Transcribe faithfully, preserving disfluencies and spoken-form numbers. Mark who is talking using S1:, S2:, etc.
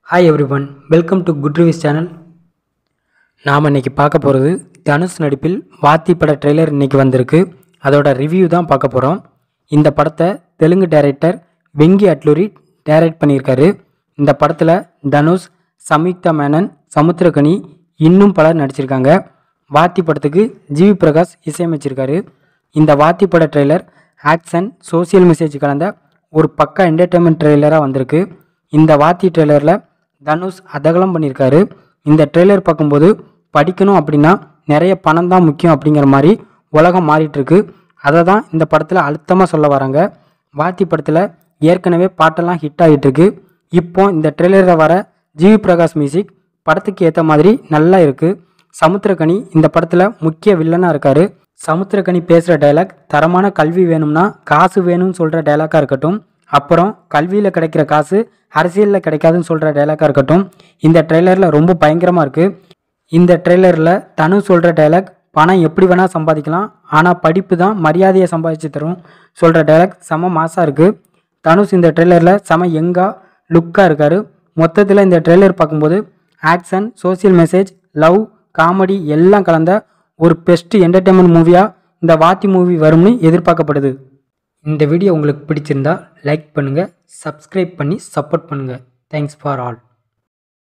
S1: Hi everyone, welcome to Good Reviews channel. நாம் இன்னைக்கு பார்க்க போகிறது தனுஷ் நடிப்பில் வாத்தி பட ட்ரெய்லர் இன்னைக்கு வந்திருக்கு. அதோட ரிவ்யூ தான் பார்க்க போகிறோம். இந்த படத்தை தெலுங்கு டைரக்டர் வெங்கி அட்லூரி டைரக்ட் பண்ணியிருக்காரு. இந்த படத்தில் தனுஷ், சம்யுக்தா மேனன், சமுத்திரகனி இன்னும் பலர் நடிச்சிருக்காங்க. வாத்தி படத்துக்கு ஜி வி பிரகாஷ் இசையமைச்சிருக்காரு. இந்த வாத்தி பட ட்ரெய்லர் ஆக்ஷன், சோசியல் மெசேஜ் கலந்த ஒரு பக்கா என்டர்டெயின்மெண்ட் ட்ரெய்லராக வந்திருக்கு. இந்த வாத்தி ட்ரெய்லரில் தனுஷ் அதகலம் பண்ணியிருக்காரு. இந்த ட்ரெய்லர் பார்க்கும்போது படிக்கணும் அப்படின்னா நிறைய பணம் தான் முக்கியம் அப்படிங்கிற மாதிரி உலகம் மாறிட்டுருக்கு. அதை தான் இந்த படத்தில் அழுத்தமாக சொல்ல வராங்க. வாத்தி படத்தில் ஏற்கனவே பாட்டெல்லாம் ஹிட் ஆகிட்டுருக்கு. இப்போ இந்த ட்ரெய்லரில் வர ஜி வி பிரகாஷ் மியூசிக் படத்துக்கு ஏற்ற மாதிரி நல்லா இருக்குது. சமுத்திரகனி இந்த படத்தில் முக்கிய வில்லனாக இருக்கார். சமுத்திரகனி பேசுகிற டைலாக் தரமான கல்வி வேணும்னா காசு வேணும்னு சொல்கிற டைலாக்காக இருக்கட்டும், அப்புறம் கல்வியில் கிடைக்கிற காசு அரசியலில் கிடைக்காதுன்னு சொல்கிற டைலாக்காக இருக்கட்டும், இந்த ட்ரெய்லரில் ரொம்ப பயங்கரமாக இருக்குது. இந்த ட்ரெய்லரில் தனு சொல்கிற டைலாக் பணம் எப்படி வேணால் சம்பாதிக்கலாம், ஆனால் படிப்பு தான் மரியாதையை சம்பாதிச்சு தரும் சொல்கிற டைலாக் செம மாசாக இருக்குது. தனுஷ் இந்த ட்ரெய்லரில் செம யங்கா லுக்காக இருக்கார். மொத்தத்தில் இந்த ட்ரெய்லர் பார்க்கும்போது action, social message, love, comedy எல்லாம் கலந்த ஒரு பெஸ்ட் என்டர்டெயின்மெண்ட் மூவியாக இந்த வாத்தி மூவி வரும்னு எதிர்பார்க்கப்படுது. இந்த வீடியோ உங்களுக்கு பிடிச்சிருந்தா லைக் பண்ணுங்கள், சப்ஸ்கிரைப் பண்ணி சப்போர்ட் பண்ணுங்கள். Thanks for all.